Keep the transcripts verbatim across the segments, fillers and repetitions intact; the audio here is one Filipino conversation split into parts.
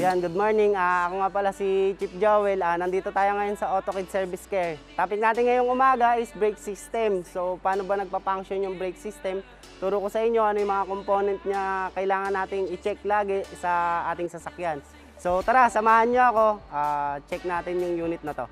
Ayan, good morning. Uh, ako nga pala si Chief Joel. Uh, nandito tayo ngayon sa Autokid Service Care. Topic natin ngayong umaga is brake system. So, paano ba nagpa-function yung brake system? Turo ko sa inyo ano yung mga component niya kailangan nating i-check lagi sa ating sasakyan. So, tara, samahan niyo ako. Uh, check natin yung unit na to.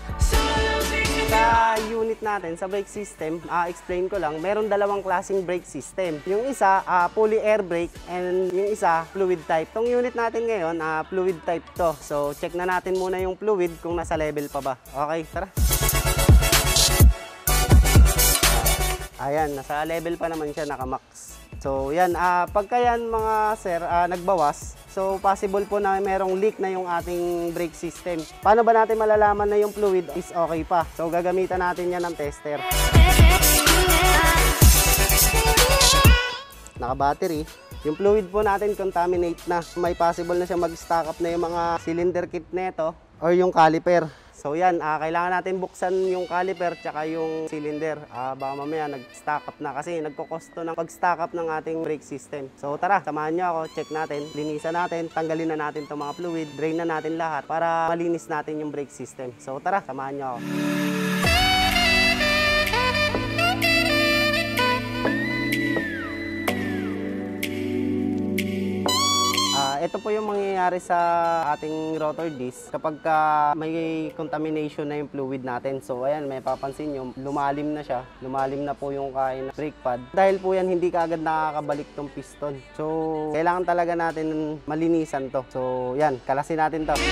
Sa unit natin, sa brake system, uh, explain ko lang, meron dalawang klaseng brake system. Yung isa, uh, fully air brake, and yung isa, fluid type. Itong unit natin ngayon, uh, fluid type to. So, check na natin muna yung fluid kung nasa level pa ba. Okay, tara. Ayan, nasa level pa naman siya, naka-max. So, yan, uh, pagka yan mga sir, uh, nagbawas, so possible po na merong leak na yung ating brake system. Paano ba natin malalaman na yung fluid is okay pa? So, gagamitan natin yan ng tester. Naka-battery. Yung fluid po natin contaminate na. May possible na siya mag-stock up na yung mga cylinder kit nito or yung caliper. So yan, uh, kailangan natin buksan yung caliper tsaka yung cylinder. Uh, baka mamaya nag-stock up na kasi nagkokosto ng pag-stock up ng ating brake system. So tara, samahan nyo ako, check natin, linisan natin, tanggalin na natin itong mga fluid, drain na natin lahat para malinis natin yung brake system. So tara, samahan nyo ako. Ito po yung mangyayari sa ating rotor disc kapag ka may contamination na yung fluid natin. So ayan, may papansin nyo, lumalim na siya. Lumalim na po yung kain na brake pad. Dahil po yan, hindi kaagad nakakabalik tong piston. So kailangan talaga natin malinisan to. So yan, kalasin natin to.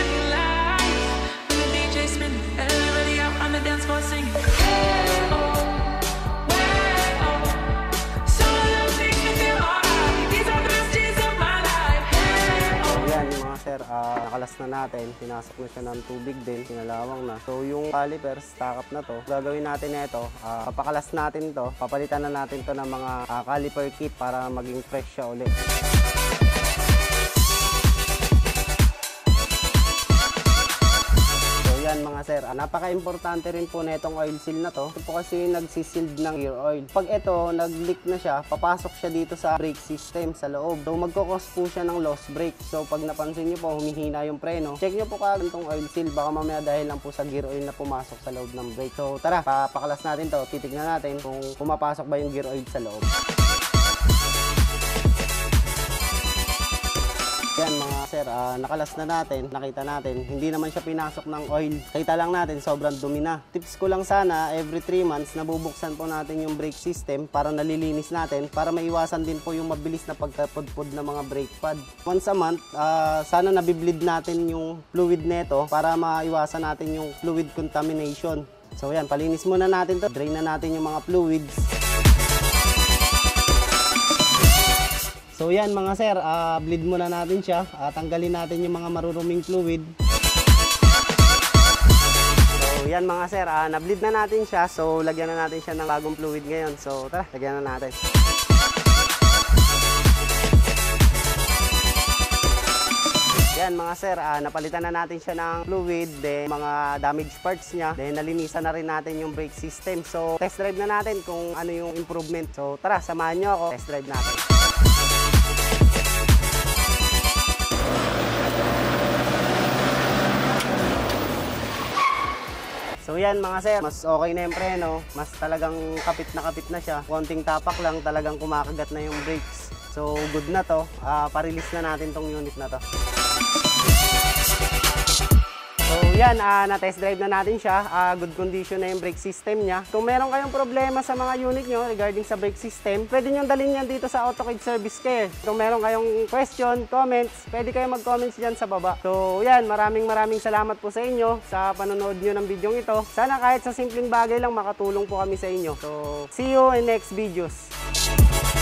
Sir, uh, nakalas na natin, pinasok na siya ng tubig din, pinalawang na. So yung caliper, stock up na to. Gagawin natin ito, uh, papakalas natin to, papalitan na natin to ng mga uh, caliper kit para maging fresh siya ulit. Yan mga sir, ah, napaka-importante rin po na itong oil seal na to. Ito po kasi nagsisild ng gear oil. Pag ito, nag-leak na siya, papasok siya dito sa brake system sa loob. So magkakos po siya ng lost brake. So pag napansin nyo po, humihina yung preno, check nyo po kagad itong oil seal. Baka mamaya dahil lang po sa gear oil na pumasok sa loob ng brake. So tara, papakalas natin to. Titignan natin kung pumapasok ba yung gear oil sa loob. Yan mga sir, uh, nakalas na natin, nakita natin, hindi naman siya pinasok ng oil. Kita lang natin, sobrang dumi na. Tips ko lang sana, every three months, nabubuksan po natin yung brake system para nalilinis natin, para maiwasan din po yung mabilis na pagkapudpud ng mga brake pad. Once a month, uh, sana nabiblid natin yung fluid neto para maiwasan natin yung fluid contamination. So yan, palinis muna natin to, drain na natin yung mga fluids. So yan mga sir, uh, bleed muna natin siya, uh, tanggalin natin yung mga maruruming fluid. So yan mga sir, uh, na-bleed na natin siya, so lagyan na natin siya ng bagong fluid ngayon. So tara, lagyan na natin. Yan mga sir, uh, napalitan na natin siya ng fluid, then mga damaged parts niya, then nalinisan na rin natin yung brake system. So test drive na natin kung ano yung improvement. So tara, samahan nyo ako, test drive natin. So yan mga sir, mas okay na yung preno, mas talagang kapit na kapit na siya. Konting tapak lang, talagang kumakagat na yung brakes. So good na to, uh, pa-release na natin tong unit na to. So yan, uh, na-test drive na natin siya, uh, good condition na yung brake system niya. Kung meron kayong problema sa mga unit nyo regarding sa brake system, pwede nyo dalhin yan dito sa Autokid Service Care. Kung meron kayong question, comments, pwede kayong mag-comments dyan sa baba. So yan, maraming maraming salamat po sa inyo sa panonood nyo ng video ito. Sana kahit sa simpleng bagay lang makatulong po kami sa inyo. So see you in next videos.